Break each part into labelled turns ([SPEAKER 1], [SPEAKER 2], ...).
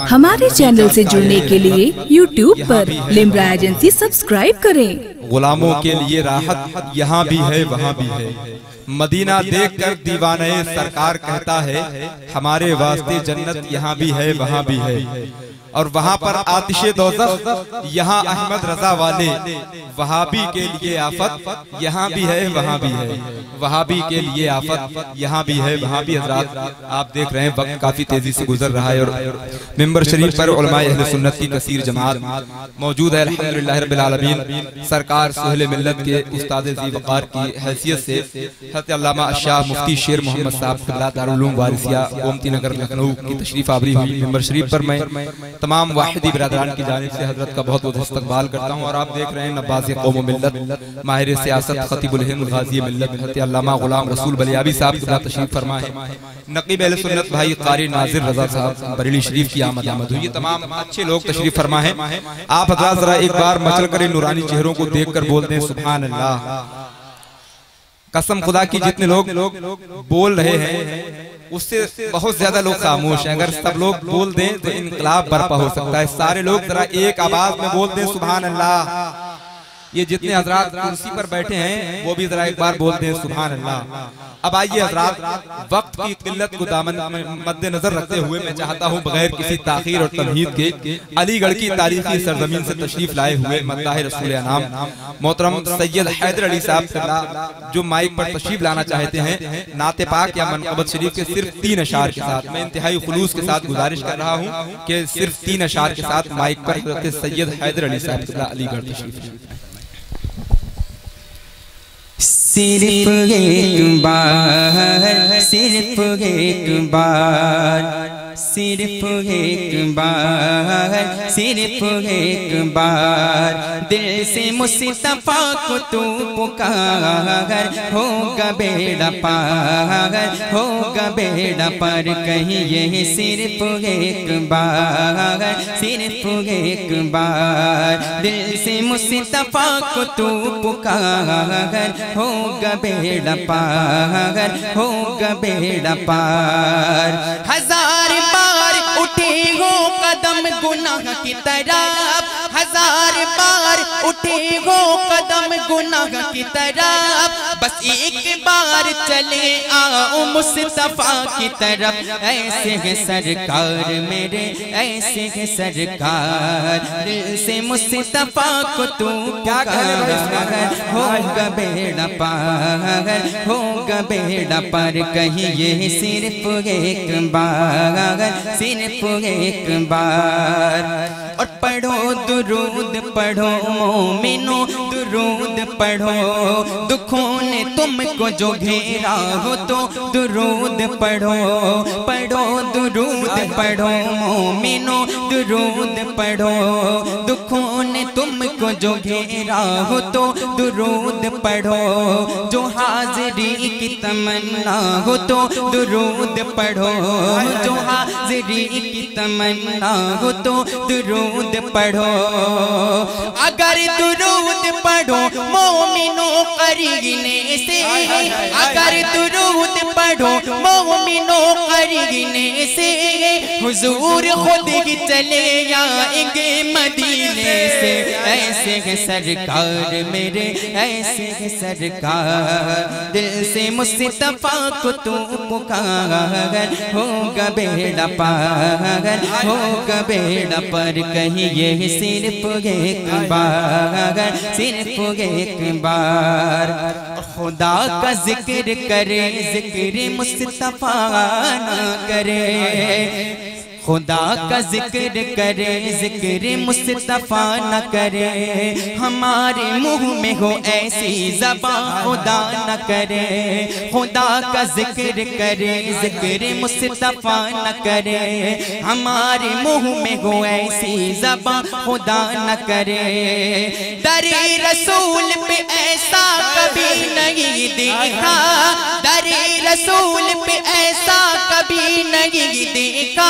[SPEAKER 1] ہمارے چینل سے جڑنے کے لیے یوٹیوب پر لمرا ایجنسی سبسکرائب کریں۔
[SPEAKER 2] غلاموں کے لیے راحت یہاں بھی ہے وہاں بھی ہے۔ مدینہ دیکھ کر دیوانہ سرکار کہتا ہے ہمارے واسطے جنت یہاں بھی ہے وہاں بھی ہے۔ اور وہاں پر آتش دوزخ، یہاں احمد رضا والے، وہابی کے لیے آفت یہاں بھی ہے وہاں بھی ہے۔ وہابی کے لیے آفت یہاں بھی ہے وہاں بھی۔ حضرات آپ دیکھ رہے ہیں وقت کافی تیزی سے گزر رہا ہے اور ممبر شریف پر علماء اہل سنت کی کثیر جماعت موجود ہے الحمدللہ رب العالمین۔ سرکار سہیل ملت کے استاد ذی وقار کی حیثیت سے حضرت علامہ الشاہ مفتی شیر محمد صاحب اللہ دارالعلوم وارثیہ گومتی نگر لکھنؤ کی تشریف آوری ہوئی۔ ممبر شریف پر میں تمام واحدی برادران کی جانب سے حضرت کا بہت بہت استقبال کرتا ہوں۔ اور آپ دیکھ رہے ہیں نباز قوم و ملت، ماہر سیاست، خطیب الہند، غازی ملت حضرت علامہ غلام رسول بلیابی صاحب کی تشریف فرما ہے۔ نقیب اہل سنت بھائی قاری ناظر رضا صاحب بریلی شریف کی آمد ہوئی۔ یہ تمام اچھے لوگ تشریف فرما ہے۔ آپ حضرات ذرا ایک بار مچل کر نورانی چہروں کو دیکھ کر بولتے ہیں سبحان اللہ۔ قسم خدا کی جتنے لوگ بول رہے ہیں اس سے بہت زیادہ لوگ خاموش ہیں۔ اگر سب لوگ بول دیں تو انقلاب برپا ہو سکتا ہے۔ سارے لوگ ذرا ایک آواز میں بول دیں سبحان اللہ۔ یہ جتنے حضرات کرسی پر بیٹھے ہیں وہ بھی ذرا ایک بار بولتے ہیں سبحان اللہ۔ اب آئیے حضرات، وقت کی قلت کو دامن مد نظر رکھتے ہوئے میں چاہتا ہوں بغیر کسی تاخیر اور تمہید کے علی گڑھ کی تاریخی سرزمین سے تشریف لائے ہوئے مداح رسول انام محترم سید حیدر علی صاحب جو مائک پر تشریف لانا چاہتے ہیں نعت پاک یا منقبت شریف کے صرف 3 اشعار کے ساتھ، میں انتہائی خلوص کے ساتھ گزارش کر رہا ہوں کہ صرف 3 اشعار کے ساتھ مائک پر حضرت سید حیدر علی صاحب علی گڑھ تشریف لائے۔
[SPEAKER 3] صرف ایک بار، صرف ایک بار، صرف ایک بار، صرف ایک بار دل سے مصطفیٰ کو تو پکار، ہوگا بیڑا پار، ہوگا بیڑا پار کہیں یہ صرف ایک بار، صرف ایک بار دل سے مصطفیٰ کو تو پکار، ہوگا بیڑا پار، ہوگا بیڑا پار۔ ہزار بار اٹھے ہو قدم گناہ کی طرف، ہزار بار اٹھے ہو قدم گناہ کی طرف، بس ایک بار چلے آؤ مصطفیٰ کی طرف۔ ایسے ہے سرکار میرے، ایسے ہے سرکار دل سے مصطفیٰ کو تو پکار، ہوگا بیڑا پار، ہوگا بیڑا پار کہیں یہ صرف ایک بار، صرف ایک بار۔ اور پڑھو درود پڑھو مومنو، درود پڑھو، دکھوں نے تم کو جو گھیرا ہو تو درود پڑھو، پڑھو درود پڑھو مومنو، درود پڑھو، دکھوں نے تم کو جو گھیرا ہو تو درود پڑھو، جو حاضری کی تمنا ہو تو درود پڑھو، جو حاضری کی تمنا ہو تو درود پڑھو۔ اگر درود پڑھو مومنوں قرینے سے، اگر درود پڑھو مومنوں قرینے سے، حضور خود ہی چلے آئیں گے مدینے سے۔ ایسے ہے سرکار میرے، ایسے ہے سرکار دل سے مصطفیٰ کو تو پکار، ہوگا بیڑا پار، ہوگا بیڑا پر کہیں یہ صرف ایک بار، صرف ایک بار۔ خدا کا ذکر کرے ذکر مصطفیٰ نہ کرے، خدا کا ذکر کرے ذکر مصطفیٰ نہ کرے، ہمارے منہ میں ہو ایسی زبان خدا نہ کرے، خدا کا ذکر کرے ذکر مصطفیٰ نہ کرے، ہمارے منہ میں ہو ایسی زبان خدا نہ کرے۔ در رسول پہ ایسا کبھی نہیں دیکھا، در رسول پہ ایسا کبھی نہیں دیکھا،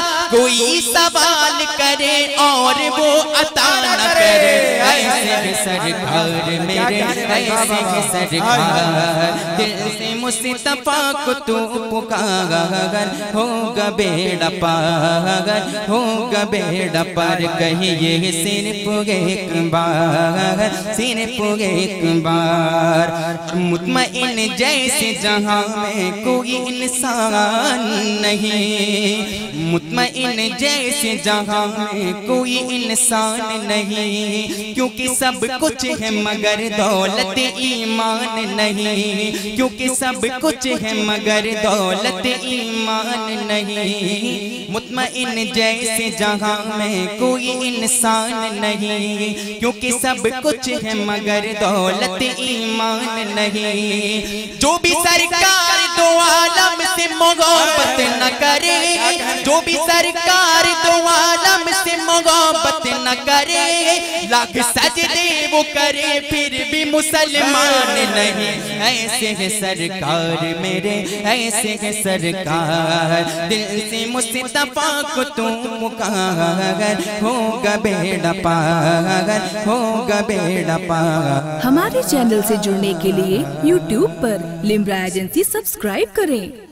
[SPEAKER 3] کوئی سوال کرے اور وہ عطا نہ کرے، ایسے سرکار میرے، ایسے سرکار، دل سے مصطفیٰ کو تو پکار، ہوگا بیڑا پار، ہوگا بیڑا پار، کہیے صرف ایک بار، صرف ایک بار۔ مطمئن جیسے جہاں میں کوئی انسان نہیں، مطمئن جیسے جہاں میں کوئی انسان نہیں، کیونکہ سب کچھ ہے مگر دولت ایمان نہیں، کیونکہ سب کچھ ہے مگر دولت ایمان نہیں۔ مطمئن جیسے جہاں میں کوئی انسان نہیں، کیونکہ سب کچھ ہے مگر دولت ایمان نہیں۔ جو بھی سرکار دو عالم سے محبت نہ کرے، جو بھی سرکار دو عالم سے محبت نہ کرے، لاکھ سجدے وہ کرے پھر بھی مسلمان نہیں۔ ایسے ہے سرکار میرے، ایسے ہے سرکار، دل سے مصطفیٰ کو تو پکار، ہوگا بیڑا پار، ہوگا بیڑا پار۔
[SPEAKER 1] ہمارے چینل سے جڑنے کے لیے YouTube پر لمبرا ایجنسی سبسکرائب کریں۔